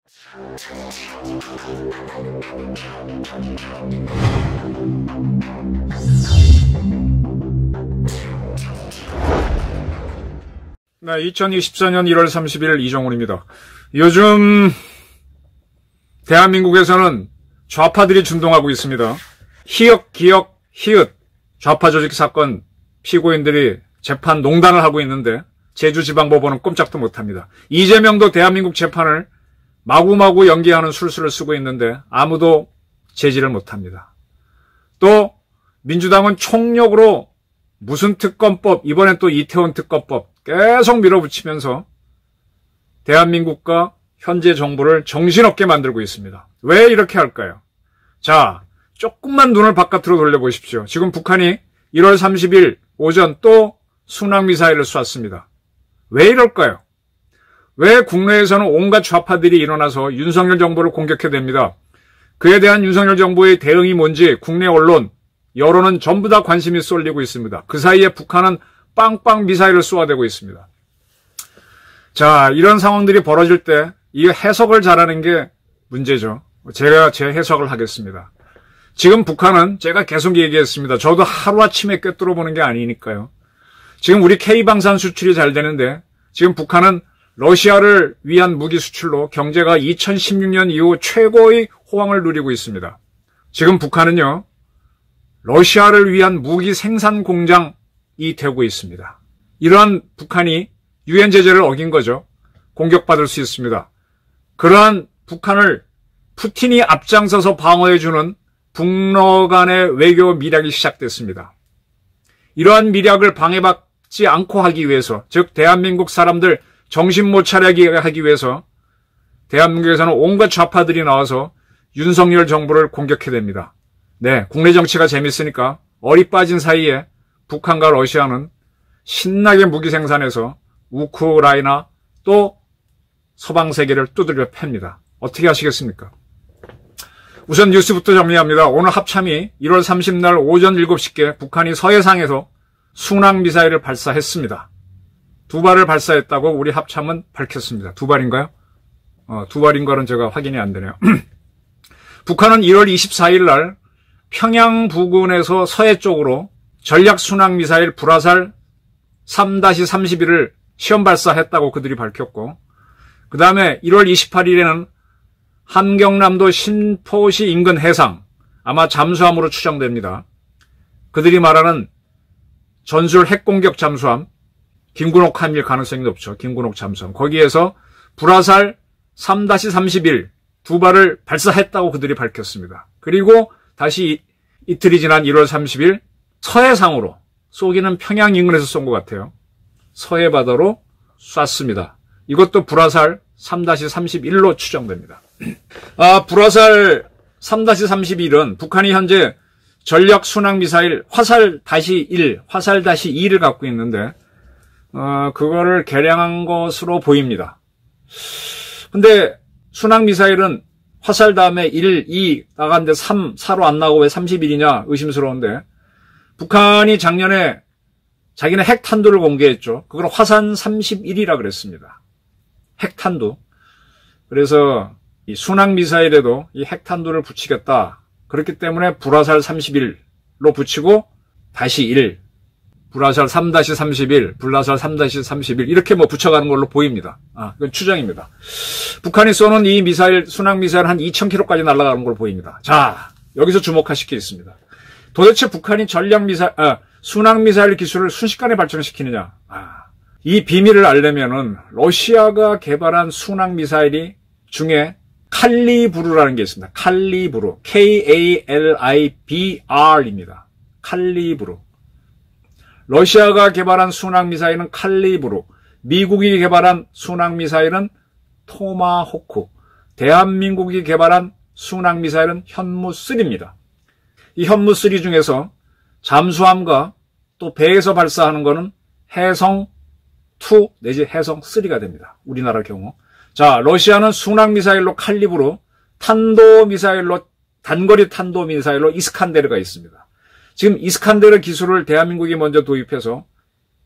네, 2024년 1월 30일 이정훈입니다. 요즘 대한민국에서는 좌파들이 준동하고 있습니다. 희역, 기역, 희읒 좌파 조직 사건 피고인들이 재판 농단을 하고 있는데 제주지방법원은 꼼짝도 못합니다. 이재명도 대한민국 재판을 마구마구 연기하는 술수를 쓰고 있는데 아무도 제지를 못합니다. 또 민주당은 총력으로 무슨 특검법, 이번엔 또 이태원 특검법 계속 밀어붙이면서 대한민국과 현재 정부를 정신없게 만들고 있습니다. 왜 이렇게 할까요? 자, 조금만 눈을 바깥으로 돌려보십시오. 지금 북한이 1월 30일 오전 또 순항미사일을 쐈습니다. 왜 이럴까요? 왜 국내에서는 온갖 좌파들이 일어나서 윤석열 정부를 공격해댑니다. 그에 대한 윤석열 정부의 대응이 뭔지 국내 언론, 여론은 전부 다 관심이 쏠리고 있습니다. 그 사이에 북한은 빵빵 미사일을 쏘아대고 있습니다. 자, 이런 상황들이 벌어질 때 이 해석을 잘하는 게 문제죠. 제가 제 해석을 하겠습니다. 지금 북한은 제가 계속 얘기했습니다. 저도 하루아침에 꿰뚫어 보는 게 아니니까요. 지금 우리 K방산 수출이 잘 되는데 지금 북한은 러시아를 위한 무기 수출로 경제가 2016년 이후 최고의 호황을 누리고 있습니다. 지금 북한은요, 러시아를 위한 무기 생산 공장이 되고 있습니다. 이러한 북한이 유엔 제재를 어긴 거죠. 공격받을 수 있습니다. 그러한 북한을 푸틴이 앞장서서 방어해주는 북러 간의 외교 밀약이 시작됐습니다. 이러한 밀약을 방해받지 않고 하기 위해서, 즉 대한민국 사람들 정신 못 차리게 하기 위해서 대한민국에서는 온갖 좌파들이 나와서 윤석열 정부를 공격해댑니다. 네, 국내 정치가 재밌으니까 어리 빠진 사이에 북한과 러시아는 신나게 무기 생산해서 우크라이나 또 서방 세계를 두드려 팹니다. 어떻게 하시겠습니까? 우선 뉴스부터 정리합니다. 오늘 합참이 1월 30날 오전 7시께 북한이 서해상에서 순항미사일을 발사했습니다. 2발을 발사했다고 우리 합참은 밝혔습니다. 2발인가요? 2발인 거는 제가 확인이 안 되네요. 북한은 1월 24일 날 평양 부근에서 서해 쪽으로 전략 순항미사일 불화살 3-31을 시험 발사했다고 그들이 밝혔고, 그 다음에 1월 28일에는 함경남도 신포시 인근 해상, 아마 잠수함으로 추정됩니다. 그들이 말하는 전술 핵공격 잠수함, 김군옥 함일 가능성이 높죠. 김군옥 잠수함. 거기에서 불화살 3-31 2발을 발사했다고 그들이 밝혔습니다. 그리고 다시 이틀이 지난 1월 30일 서해상으로, 쏘기는 평양 인근에서 쏜 것 같아요. 서해 바다로 쐈습니다. 이것도 불화살 3-31로 추정됩니다. 불화살 3-31은 북한이 현재 전략 순항미사일 화살-1, 화살-2를 갖고 있는데 그거를 개량한 것으로 보입니다. 근데 순항미사일은 화살 다음에 1, 2 나갔는데 3, 4로 안 나오고 왜 31이냐 의심스러운데, 북한이 작년에 자기네 핵탄두를 공개했죠. 그걸 화산 31이라 그랬습니다. 핵탄두. 그래서 이 순항미사일에도 이 핵탄두를 붙이겠다. 그렇기 때문에 불화살 31로 붙이고 다시 1, 불화살 3-31, 불화살 3-31 이렇게 붙여가는 걸로 보입니다. 그건 추정입니다. 북한이 쏘는 이 미사일, 순항미사일 한 2000km까지 날아가는 걸로 보입니다. 자, 여기서 주목하실 게 있습니다. 도대체 북한이 순항미사일 기술을 순식간에 발전시키느냐. 이 비밀을 알려면은 러시아가 개발한 순항미사일이 중에 칼리브루라는 게 있습니다. 칼리브루. K-A-L-I-B-R입니다. 칼리브루. 러시아가 개발한 순항미사일은 칼리브루. 미국이 개발한 순항미사일은 토마호크. 대한민국이 개발한 순항미사일은 현무3입니다. 이 현무3 중에서 잠수함과 또 배에서 발사하는 거는 해성2 내지 해성3가 됩니다. 우리나라 경우. 자, 러시아는 순항미사일로 칼리브루, 탄도미사일로, 단거리 탄도미사일로 이스칸데르가 있습니다. 지금 이스칸데르 기술을 대한민국이 먼저 도입해서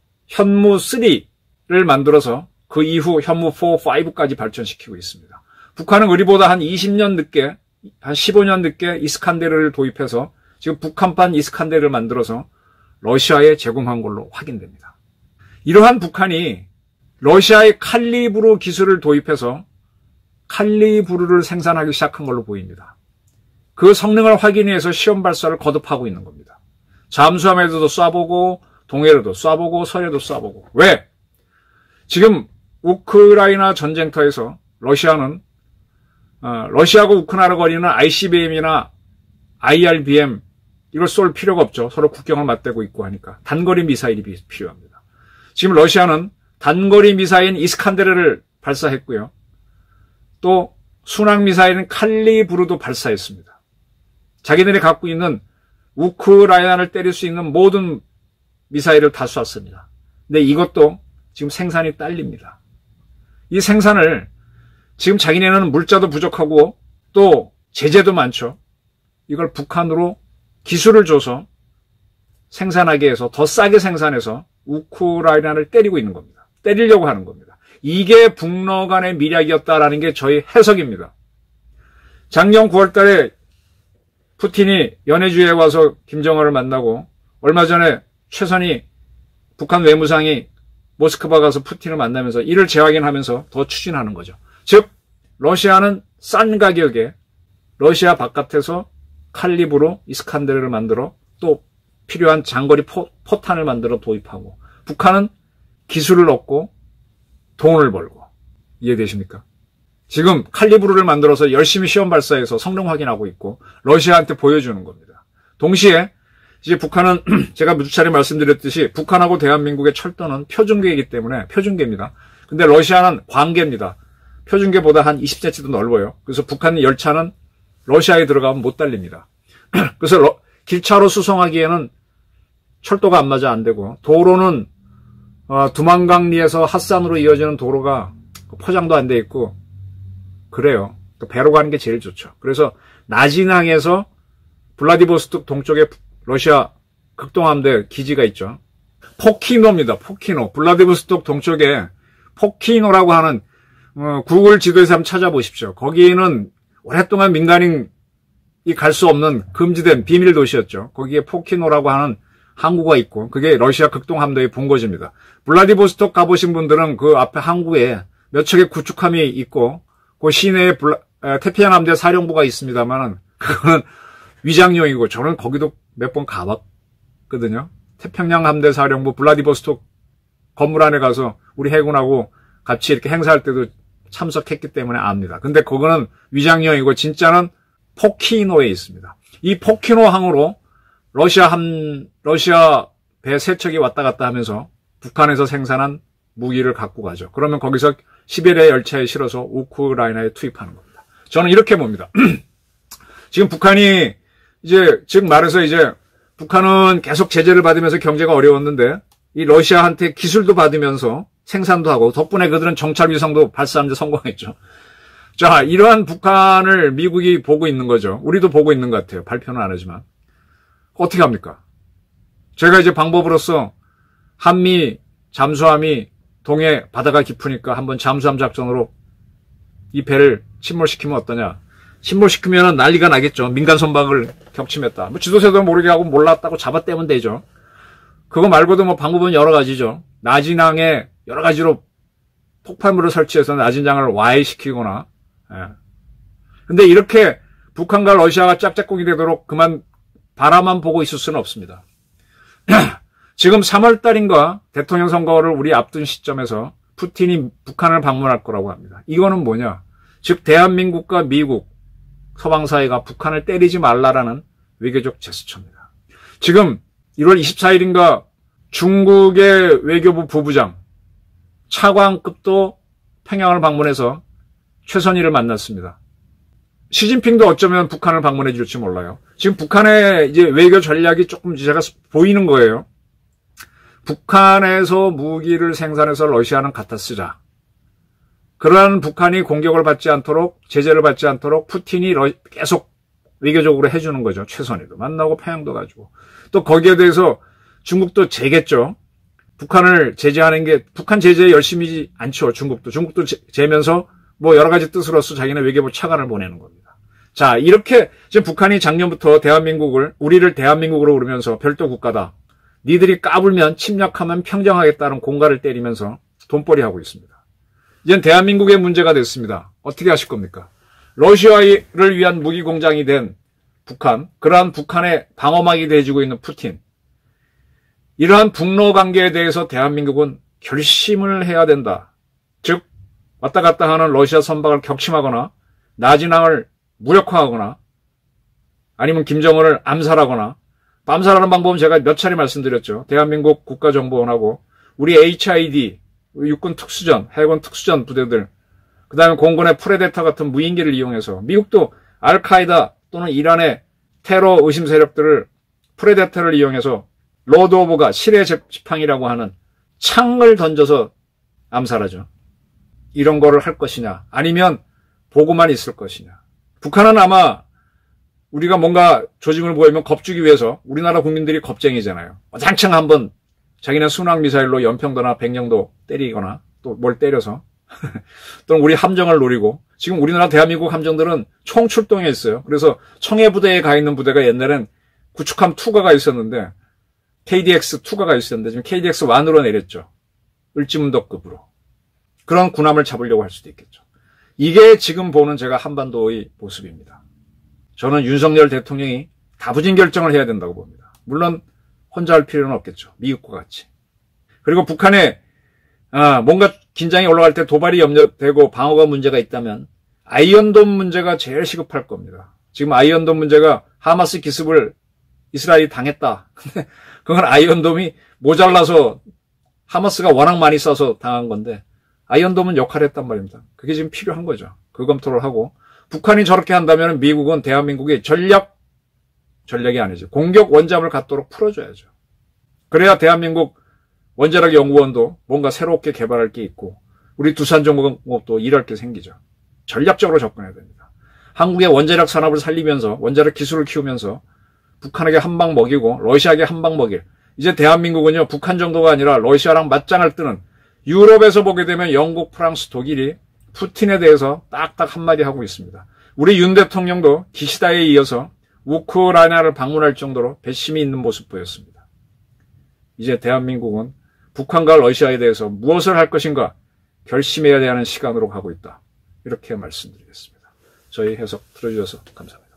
현무3를 만들어서 그 이후 현무4, 5까지 발전시키고 있습니다. 북한은 우리보다 한 20년 늦게, 한 15년 늦게 이스칸데르를 도입해서 지금 북한판 이스칸데르를 만들어서 러시아에 제공한 걸로 확인됩니다. 이러한 북한이 러시아의 칼리브루 기술을 도입해서 칼리브루를 생산하기 시작한 걸로 보입니다. 그 성능을 확인하기 위해서 시험 발사를 거듭하고 있는 겁니다. 잠수함에도 쏴보고 동해로도 쏴보고 서해도 쏴보고. 왜? 지금 우크라이나 전쟁터에서 러시아는 러시아하고 우크라이나 거리는 ICBM이나 IRBM 이걸 쏠 필요가 없죠. 서로 국경을 맞대고 있고 하니까. 단거리 미사일이 필요합니다. 지금 러시아는 단거리 미사일인 이스칸데르를 발사했고요. 또 순항 미사일인 칼리브루도 발사했습니다. 자기들이 갖고 있는 우크라이나를 때릴 수 있는 모든 미사일을 다 쐈습니다. 근데 이것도 지금 생산이 딸립니다. 이 생산을 지금 자기네는 물자도 부족하고 또 제재도 많죠. 이걸 북한으로 기술을 줘서 생산하게 해서 더 싸게 생산해서 우크라이나를 때리고 있는 겁니다. 때리려고 하는 겁니다. 이게 북러 간의 밀약이었다라는 게 저희 해석입니다. 작년 9월 달에 푸틴이 연해주에 와서 김정은을 만나고 얼마 전에 최선희 북한 외무상이 모스크바 가서 푸틴을 만나면서 이를 재확인하면서 더 추진하는 거죠. 즉 러시아는 싼 가격에 러시아 바깥에서 칼리브로 이스칸데르를 만들어 또 필요한 장거리 포탄을 만들어 도입하고 북한은 기술을 얻고 돈을 벌고. 이해되십니까? 지금 칼리브루를 만들어서 열심히 시험 발사해서 성능 확인하고 있고 러시아한테 보여주는 겁니다. 동시에 이제 북한은 제가 몇 차례 말씀드렸듯이 북한하고 대한민국의 철도는 표준계이기 때문에 표준계입니다. 근데 러시아는 광계입니다. 표준계보다 한 20cm도 넓어요. 그래서 북한 열차는 러시아에 들어가면 못 달립니다. 그래서 길차로 수송하기에는 철도가 안 맞아 안 되고 도로는 두만강리에서 핫산으로 이어지는 도로가 포장도 안 돼 있고 그래요. 배로 가는 게 제일 좋죠. 그래서 나진항에서 블라디보스토크 동쪽에 러시아 극동함대 기지가 있죠. 포키노입니다. 포키노. 블라디보스토크 동쪽에 포키노라고 하는 구글 지도에서 한번 찾아보십시오. 거기는 오랫동안 민간인이 갈 수 없는 금지된 비밀 도시였죠. 거기에 포키노라고 하는 항구가 있고 그게 러시아 극동함대의 본거지입니다. 블라디보스토크 가보신 분들은 그 앞에 항구에 몇 척의 구축함이 있고 그 시내에 태평양 함대 사령부가 있습니다만은 그거는 위장용이고 저는 거기도 몇 번 가봤거든요. 태평양 함대 사령부 블라디보스토크 건물 안에 가서 우리 해군하고 같이 이렇게 행사할 때도 참석했기 때문에 압니다. 근데 그거는 위장용이고 진짜는 포키노에 있습니다. 이 포키노 항으로 러시아 배 3척이 왔다 갔다 하면서 북한에서 생산한 무기를 갖고 가죠. 그러면 거기서 시베리아 열차에 실어서 우크라이나에 투입하는 겁니다. 저는 이렇게 봅니다. 지금 북한이 즉 말해서 북한은 계속 제재를 받으면서 경제가 어려웠는데 이 러시아한테 기술도 받으면서 생산도 하고 덕분에 그들은 정찰 위성도 발사하는 데 성공했죠. 자, 이러한 북한을 미국이 보고 있는 거죠. 우리도 보고 있는 것 같아요. 발표는 안 하지만. 어떻게 합니까? 제가 방법으로서 한미 잠수함이 동해 바다가 깊으니까 한번 잠수함 작전으로 이 배를 침몰시키면 어떠냐. 침몰시키면 난리가 나겠죠. 민간 선박을 격침했다. 지도새도 모르게 하고 몰랐다고 잡아떼면 되죠. 그거 말고도 방법은 여러 가지죠. 나진항에 여러 가지로 폭발물을 설치해서 나진항을 와해시키거나. 근데 이렇게 북한과 러시아가 짝짝꿍이 되도록 그만 바라만 보고 있을 수는 없습니다. 지금 3월 달인가 대통령 선거를 우리 앞둔 시점에서 푸틴이 북한을 방문할 거라고 합니다. 이거는 뭐냐? 즉 대한민국과 미국, 서방사회가 북한을 때리지 말라라는 외교적 제스처입니다. 지금 1월 24일인가 중국의 외교부 부부장 차관급도 평양을 방문해서 최선희를 만났습니다. 시진핑도 어쩌면 북한을 방문해 줄지 몰라요. 지금 북한의 외교 전략이 조금 제가 보이는 거예요. 북한에서 무기를 생산해서 러시아는 갖다 쓰자. 그러한 북한이 공격을 받지 않도록, 제재를 받지 않도록 푸틴이 계속 외교적으로 해주는 거죠. 최선희도 만나고 평양도 가지고. 또 거기에 대해서 중국도 재겠죠. 북한을 제재하는 게, 북한 제재에 열심히 않죠. 중국도 재면서 뭐 여러 가지 뜻으로서 자기네 외교부 차관을 보내는 겁니다. 자, 이렇게 지금 북한이 작년부터 우리를 대한민국으로 부르면서 별도 국가다. 니들이 까불면 침략하면 평정하겠다는 공갈을 때리면서 돈벌이 하고 있습니다. 이젠 대한민국의 문제가 됐습니다. 어떻게 하실 겁니까? 러시아를 위한 무기 공장이 된 북한, 그러한 북한의 방어막이 돼지고 있는 푸틴. 이러한 북러 관계에 대해서 대한민국은 결심을 해야 된다. 즉 왔다 갔다 하는 러시아 선박을 격침하거나 나진항을 무력화하거나 아니면 김정은을 암살하거나, 암살하는 방법은 제가 몇 차례 말씀드렸죠. 대한민국 국가정보원하고 우리 HID, 육군 특수전, 해군 특수전 부대들, 그 다음에 공군의 프레데터 같은 무인기를 이용해서 미국도 알카이다 또는 이란의 테러 의심 세력들을 프레데터를 이용해서 로드 오브가 실의 지팡이라고 하는 창을 던져서 암살하죠. 이런 거를 할 것이냐, 아니면 보고만 있을 것이냐. 북한은 아마 우리가 뭔가 조짐을 보이면 겁주기 위해서, 우리나라 국민들이 겁쟁이잖아요. 장창 한번 자기네 순항미사일로 연평도나 백령도 때리거나 또 뭘 때려서 또는 우리 함정을 노리고, 지금 우리나라 대한민국 함정들은 총 출동해 있어요. 그래서 청해부대에 가 있는 부대가 옛날엔 구축함 2가가 있었는데 KDX 2가가 있었는데 지금 KDX 1으로 내렸죠. 을지문덕급으로. 그런 군함을 잡으려고 할 수도 있겠죠. 이게 지금 보는 제가 한반도의 모습입니다. 저는 윤석열 대통령이 다부진 결정을 해야 된다고 봅니다. 물론 혼자 할 필요는 없겠죠. 미국과 같이. 그리고 북한에 뭔가 긴장이 올라갈 때 도발이 염려되고 방어가 문제가 있다면 아이언돔 문제가 제일 시급할 겁니다. 지금 아이언돔 문제가 하마스 기습을 이스라엘이 당했다. 그건 아이언돔이 모자라서 하마스가 워낙 많이 쏴서 당한 건데 아이언돔은 역할을 했단 말입니다. 그게 지금 필요한 거죠. 그 검토를 하고, 북한이 저렇게 한다면 미국은 대한민국의 전략이 아니죠. 공격 원잡을 갖도록 풀어줘야죠. 그래야 대한민국 원자력 연구원도 뭔가 새롭게 개발할 게 있고 우리 두산정보공업도 일할 게 생기죠. 전략적으로 접근해야 됩니다. 한국의 원자력 산업을 살리면서 원자력 기술을 키우면서 북한에게 한 방 먹이고 러시아에게 한 방 먹일, 이제 대한민국은요 북한 정도가 아니라 러시아랑 맞짱을 뜨는, 유럽에서 보게 되면 영국, 프랑스, 독일이 푸틴에 대해서 딱딱 한마디 하고 있습니다. 우리 윤 대통령도 기시다에 이어서 우크라이나를 방문할 정도로 배심이 있는 모습 보였습니다. 이제 대한민국은 북한과 러시아에 대해서 무엇을 할 것인가 결심해야 하는 시간으로 가고 있다. 이렇게 말씀드리겠습니다. 저희 해석 들어주셔서 감사합니다.